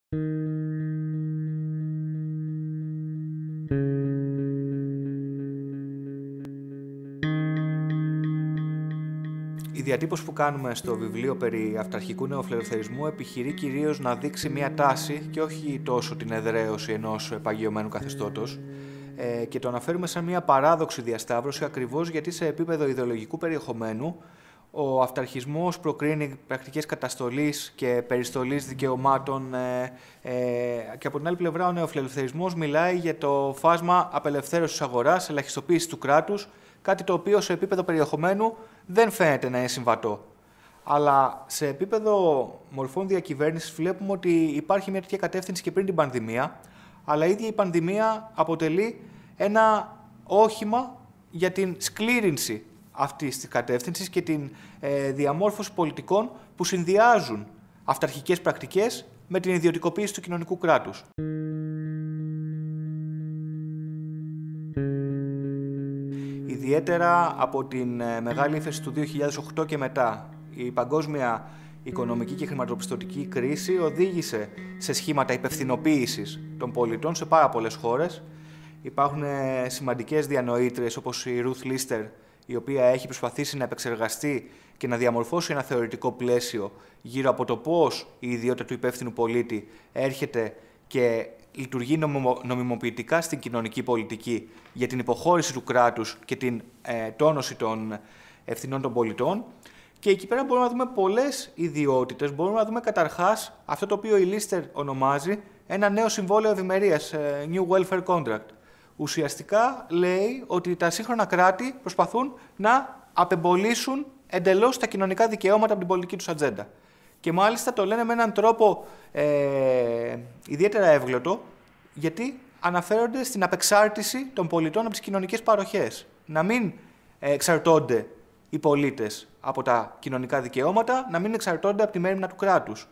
Η διατύπωση που κάνουμε στο βιβλίο περί αυταρχικού νεοφιλελευθερισμού επιχειρεί κυρίως να δείξει μια τάση και όχι τόσο την εδραίωση ενός παγιωμένου καθεστώτος, και το αναφέρουμε σαν μια παράδοξη διασταύρωση ακριβώς γιατί σε επίπεδο ιδεολογικού περιεχομένου ο αυταρχισμός προκρίνει πρακτικές καταστολής και περιστολής δικαιωμάτων, και από την άλλη πλευρά ο νεοφιλελευθερισμός μιλάει για το φάσμα απελευθέρωσης αγοράς, ελαχιστοποίησης του κράτους, κάτι το οποίο σε επίπεδο περιεχομένου δεν φαίνεται να είναι συμβατό. Αλλά σε επίπεδο μορφών διακυβέρνησης βλέπουμε ότι υπάρχει μια τέτοια κατεύθυνση και πριν την πανδημία, αλλά η ίδια η πανδημία αποτελεί ένα όχημα για την σκλήρυνση αυτής της κατεύθυνσης και την διαμόρφωση πολιτικών που συνδυάζουν αυταρχικές πρακτικές με την ιδιωτικοποίηση του κοινωνικού κράτους. Ιδιαίτερα από την μεγάλη ύφεση του 2008 και μετά, η παγκόσμια οικονομική και χρηματοπιστωτική κρίση οδήγησε σε σχήματα υπευθυνοποίησης των πολιτών σε πάρα πολλές χώρες. Υπάρχουν σημαντικές διανοήτριες όπως η Ruth Lister, η οποία έχει προσπαθήσει να επεξεργαστεί και να διαμορφώσει ένα θεωρητικό πλαίσιο γύρω από το πώς η ιδιότητα του υπεύθυνου πολίτη έρχεται και λειτουργεί νομιμοποιητικά στην κοινωνική πολιτική για την υποχώρηση του κράτους και την τόνωση των ευθυνών των πολιτών. Και εκεί πέρα μπορούμε να δούμε πολλές ιδιότητες. Μπορούμε να δούμε καταρχάς αυτό το οποίο η Λίστερ ονομάζει ένα νέο συμβόλαιο ευημερίας, New Welfare Contract. Ουσιαστικά λέει ότι τα σύγχρονα κράτη προσπαθούν να απεμπολίσουν εντελώς τα κοινωνικά δικαιώματα από την πολιτική τους ατζέντα. Και μάλιστα το λένε με έναν τρόπο ιδιαίτερα εύγλωτο, γιατί αναφέρονται στην απεξάρτηση των πολιτών από τις κοινωνικές παροχές. Να μην εξαρτώνται οι πολίτες από τα κοινωνικά δικαιώματα, να μην εξαρτώνται από τη μέριμνα του κράτους.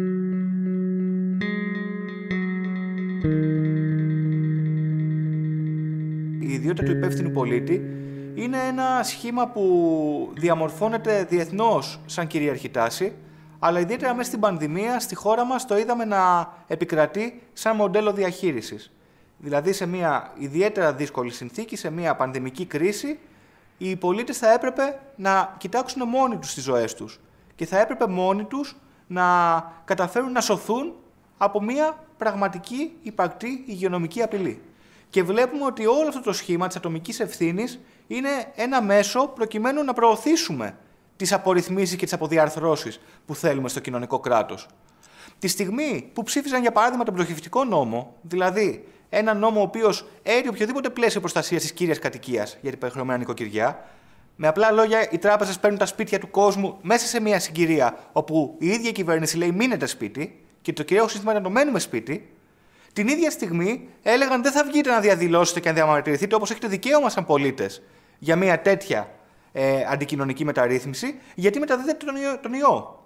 Η ιδιότητα του υπεύθυνου πολίτη είναι ένα σχήμα που διαμορφώνεται διεθνώς σαν κυρίαρχη τάση, αλλά ιδιαίτερα μέσα στην πανδημία, στη χώρα μας, το είδαμε να επικρατεί σαν μοντέλο διαχείρισης. Δηλαδή, σε μια ιδιαίτερα δύσκολη συνθήκη, σε μια πανδημική κρίση, οι πολίτες θα έπρεπε να κοιτάξουν μόνοι τους τις ζωές τους και θα έπρεπε μόνοι τους να καταφέρουν να σωθούν από μια πραγματική, υπαρκτή υγειονομική απειλή. Και βλέπουμε ότι όλο αυτό το σχήμα της ατομικής ευθύνης είναι ένα μέσο προκειμένου να προωθήσουμε τις απορριθμίσεις και τις αποδιαρθρώσεις που θέλουμε στο κοινωνικό κράτος. Τη στιγμή που ψήφισαν, για παράδειγμα, τον πτωχευτικό νόμο, δηλαδή ένα νόμο ο οποίος έρει οποιοδήποτε πλαίσιο προστασίας της κύριας κατοικίας για την υπερχρεωμένα νοικοκυριά, με απλά λόγια, οι τράπεζες παίρνουν τα σπίτια του κόσμου μέσα σε μια συγκυρία όπου η ίδια η κυβέρνηση λέει μείνετε σπίτι και το κυρίαρχο σύστημα είναι να το μένουμε σπίτι. Την ίδια στιγμή έλεγαν δεν θα βγείτε να διαδηλώσετε και να διαμαρτυρηθείτε όπως έχετε δικαίωμα σαν πολίτες για μια τέτοια αντικοινωνική μεταρρύθμιση, γιατί μεταδίδεται τον ιό.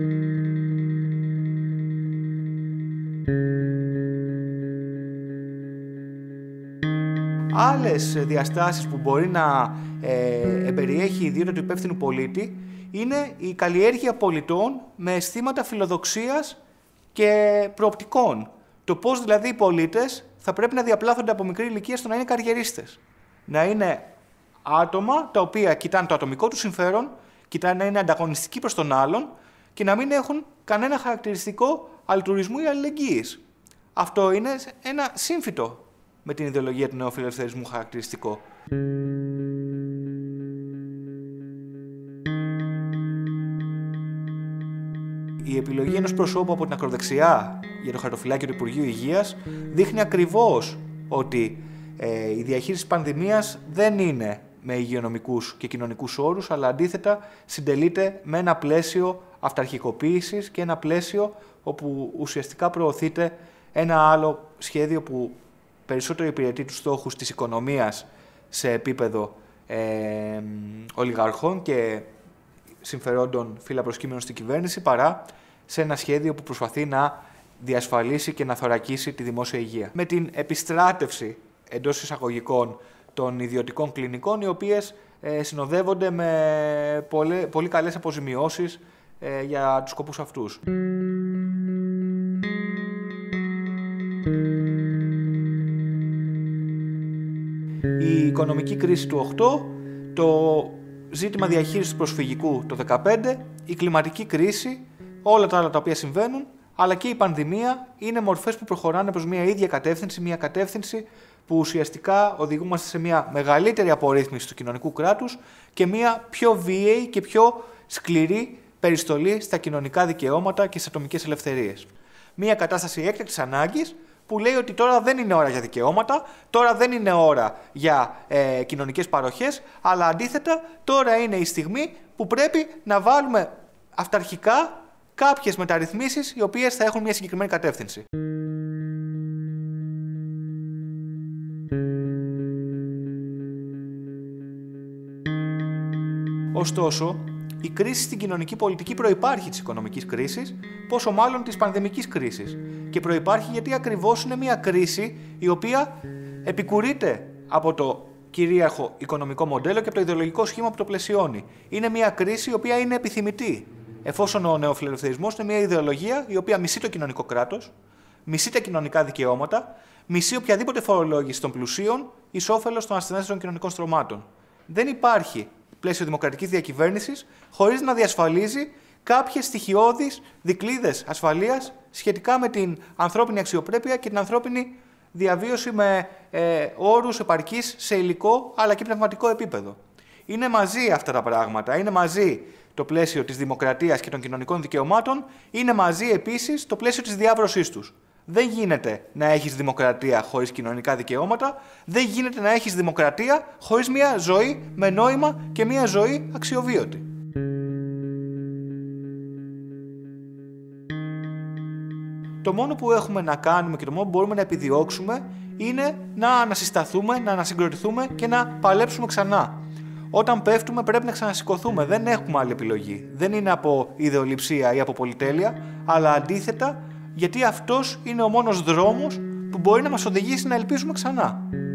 Άλλες διαστάσεις που μπορεί να εμπεριέχει η ιδιότητα του υπεύθυνου πολίτη είναι η καλλιέργεια πολιτών με αισθήματα φιλοδοξίας και προοπτικών. Το πώς δηλαδή οι πολίτες θα πρέπει να διαπλάθονται από μικρή ηλικία στο να είναι καριερίστες. Να είναι άτομα τα οποία κοιτάνε το ατομικό του συμφέρον, κοιτάνε να είναι ανταγωνιστικοί προς τον άλλον και να μην έχουν κανένα χαρακτηριστικό αλτουρισμού ή αλληλεγγύης. Αυτό είναι ένα σύμφυτο με την ιδεολογία του νεοφιλελευθερισμού χαρακτηριστικό. Η επιλογή ενός προσώπου από την ακροδεξιά για το χαρτοφυλάκιο του Υπουργείου Υγείας δείχνει ακριβώς ότι η διαχείριση της πανδημίας δεν είναι με υγειονομικούς και κοινωνικούς όρους, αλλά αντίθετα συντελείται με ένα πλαίσιο αυταρχικοποίησης και ένα πλαίσιο όπου ουσιαστικά προωθείται ένα άλλο σχέδιο που περισσότερο υπηρετεί τους στόχους της οικονομίας σε επίπεδο ολιγαρχών και συμφερόντων φύλαπροσκύμενων στην κυβέρνηση, παρά σε ένα σχέδιο που προσπαθεί να διασφαλίσει και να θωρακίσει τη δημόσια υγεία. Με την επιστράτευση εντός εισαγωγικών των ιδιωτικών κλινικών, οι οποίες συνοδεύονται με πολύ καλές αποζημιώσεις για τους σκοπούς αυτούς. η οικονομική κρίση του 8, το ζήτημα διαχείρισης του προσφυγικού το 15, η κλιματική κρίση, όλα τα άλλα τα οποία συμβαίνουν, αλλά και η πανδημία είναι μορφές που προχωράνε προς μια ίδια κατεύθυνση, μια κατεύθυνση που ουσιαστικά οδηγούμαστε σε μια μεγαλύτερη απορρίθμιση του κοινωνικού κράτους και μια πιο βίαιη και πιο σκληρή περιστολή στα κοινωνικά δικαιώματα και στις ατομικές ελευθερίες. Μια κατάσταση έκτακτης ανάγκης που λέει ότι τώρα δεν είναι ώρα για δικαιώματα, τώρα δεν είναι ώρα για κοινωνικές παροχές, αλλά αντίθετα τώρα είναι η στιγμή που πρέπει να βάλουμε αυταρχικά κάποιες μεταρρυθμίσεις οι οποίες θα έχουν μια συγκεκριμένη κατεύθυνση. Ωστόσο, η κρίση στην κοινωνική πολιτική προϋπάρχει της οικονομικής κρίσης, πόσο μάλλον της πανδημικής κρίσης. Και προϋπάρχει γιατί ακριβώς είναι μια κρίση η οποία επικουρείται από το κυρίαρχο οικονομικό μοντέλο και από το ιδεολογικό σχήμα που το πλαισιώνει. Είναι μια κρίση η οποία είναι επιθυμητή, εφόσον ο νεοφιλελευθερισμός είναι μια ιδεολογία η οποία μισεί το κοινωνικό κράτος, μισεί τα κοινωνικά δικαιώματα, μισεί οποιαδήποτε φορολόγηση των πλουσίων εις όφελος των ασθενέστερων κοινωνικών στρωμάτων. Δεν υπάρχει πλαίσιο δημοκρατικής διακυβέρνησης χωρίς να διασφαλίζει κάποιες στοιχειώδεις δικλείδες ασφαλείας σχετικά με την ανθρώπινη αξιοπρέπεια και την ανθρώπινη διαβίωση με όρους επαρκής σε υλικό αλλά και πνευματικό επίπεδο. Είναι μαζί αυτά τα πράγματα, είναι μαζί το πλαίσιο της δημοκρατίας και των κοινωνικών δικαιωμάτων, είναι μαζί επίσης το πλαίσιο της διάβρωσής τους. Δεν γίνεται να έχεις δημοκρατία χωρίς κοινωνικά δικαιώματα, δεν γίνεται να έχεις δημοκρατία χωρίς μια ζωή με νόημα και μια ζωή αξιοβίωτη. Το μόνο που έχουμε να κάνουμε και το μόνο που μπορούμε να επιδιώξουμε είναι να ανασυσταθούμε, να ανασυγκροτηθούμε και να παλέψουμε ξανά. Όταν πέφτουμε πρέπει να ξανασηκωθούμε, δεν έχουμε άλλη επιλογή. Δεν είναι από ιδεολειψία ή από πολυτέλεια, αλλά αντίθετα γιατί αυτός είναι ο μόνος δρόμος που μπορεί να μας οδηγήσει να ελπίζουμε ξανά.